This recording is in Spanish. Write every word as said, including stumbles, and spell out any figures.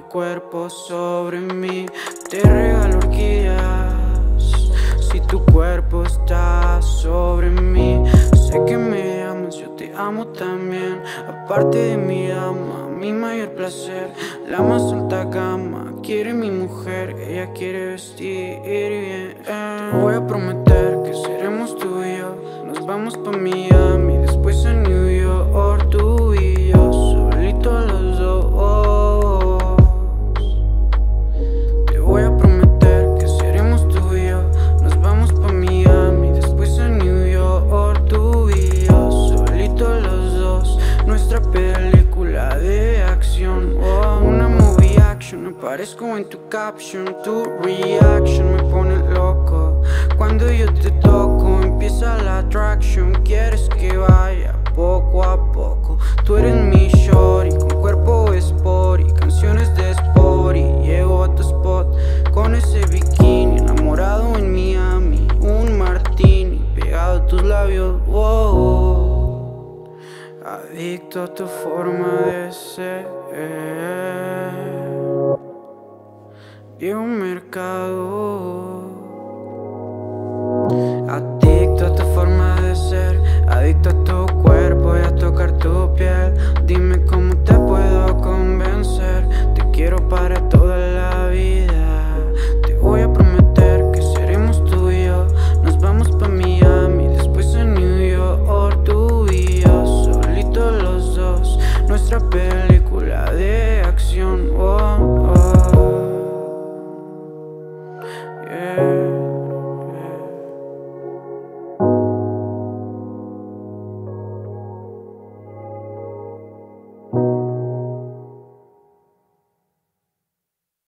cuerpo sobre mí. Te regalo orquídeas si tu cuerpo está sobre mí. Sé que me amas, yo te amo también. Aparte de mi dama, mi mayor placer, la más alta gama, quiere mi mujer, ella quiere vestir bien. Te voy a prometer que seremos tú y yo. Nos vamos pa' Miami, después a New York, tú y yo, solitos los dos. Te voy a prometer que seremos tú y yo. Nos vamos pa' Miami, después a New York, tú y yo, solitos los dos. Nuestra película de acción, oh, una movie action. Me parezco en tu caption, tu reaction me pone loco. Cuando yo te toco empieza la attraction. Quieres que vaya poco a poco. Tú eres mi shorty, con cuerpo sporty, canciones de sporty. Llego a tu spot con ese bikini, enamorado en Miami, un martini pegado a tus labios, wow. Adicto a tu forma de ser. Viejo mercado. Adicto a tu forma de ser, adicto a tu cuerpo y a tocar tu piel. Dime cómo te puedo convencer, te quiero para toda la vida. Te voy a prometer que seremos tú y yo. Nos vamos pa' Miami, después a New York, tú y yo, solitos los dos. Nuestra película de acción, oh, oh. Yeah.